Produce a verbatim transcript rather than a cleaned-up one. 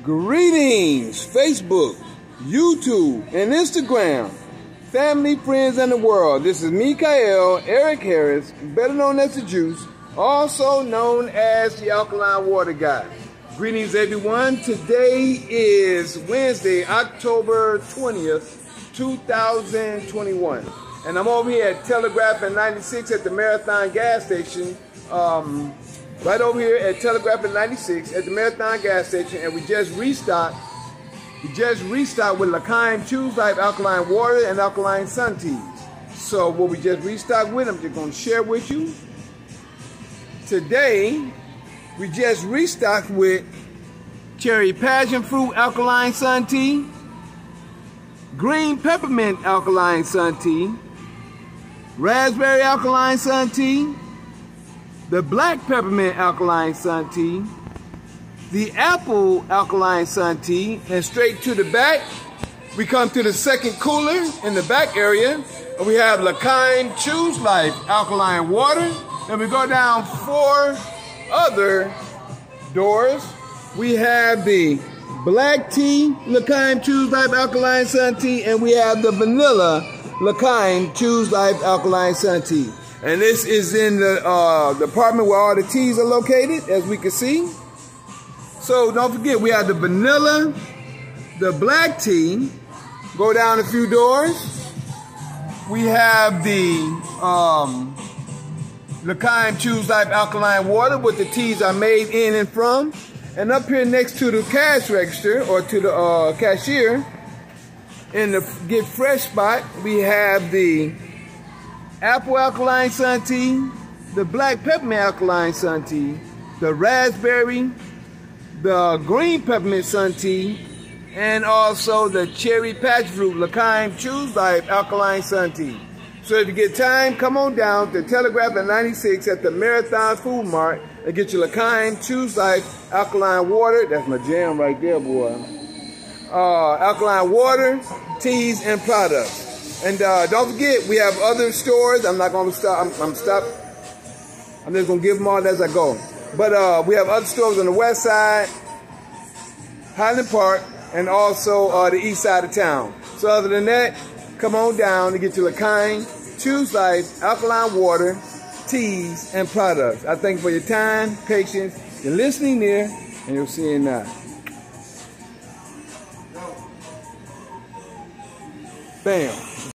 Greetings, Facebook, YouTube, and Instagram, family, friends, and the world. This is Mikael Eric Harris, better known as the Juice, also known as the Alkaline Water Guy. Greetings, everyone. Today is Wednesday, October twentieth, two thousand twenty-one. And I'm over here at Telegraph and ninety-six at the Marathon gas station. Um, right over here at Telegraph and ninety-six at the Marathon gas station. And we just restocked. We just restocked with L'Kym Choose Life Alkaline Water and Alkaline Sun Teas. So what we just restocked with, I'm just going to share with you. Today, we just restocked with Cherry Passion Fruit Alkaline Sun Tea, Green Peppermint Alkaline Sun Tea, Raspberry Alkaline Sun Tea, the Black Peppermint Alkaline Sun Tea, the Apple Alkaline Sun Tea, and straight to the back, we come to the second cooler in the back area, and we have L'Kym Choose Life Alkaline Water, and we go down four other doors. We have the Black Tea L'Kym Choose Life Alkaline Sun Tea, and we have the Vanilla L'Kym Choose Life Alkaline Sun Tea. And this is in the uh, department where all the teas are located, as we can see. So don't forget, we have the vanilla, the black tea. Go down a few doors. We have the um, L'Kym Choose Life Alkaline Water, with the teas are made in and from. And up here next to the cash register, or to the uh, cashier, in the Get Fresh spot, we have the Apple Alkaline Sun Tea, the Black Peppermint Alkaline Sun Tea, the Raspberry, the Green Peppermint Sun Tea, and also the Cherry Passion Fruit L'Kym Choose Life Alkaline Sun Tea. So if you get time, come on down to Telegraph at ninety-six at the Marathon Food Mart and get your L'Kym Choose Life Alkaline Water. That's my jam right there, boy. Uh, alkaline water, teas, and products. And uh, don't forget, we have other stores. I'm not going to stop. I'm, I'm stop. I'm just going to give them all as I go. But uh, we have other stores on the west side, Highland Park, and also uh, the east side of town. So other than that, come on down to get your L'Kym Choose Life Alkaline Water, teas, and products. I thank you for your time, patience, your listening there, and you'll see you now. Bam.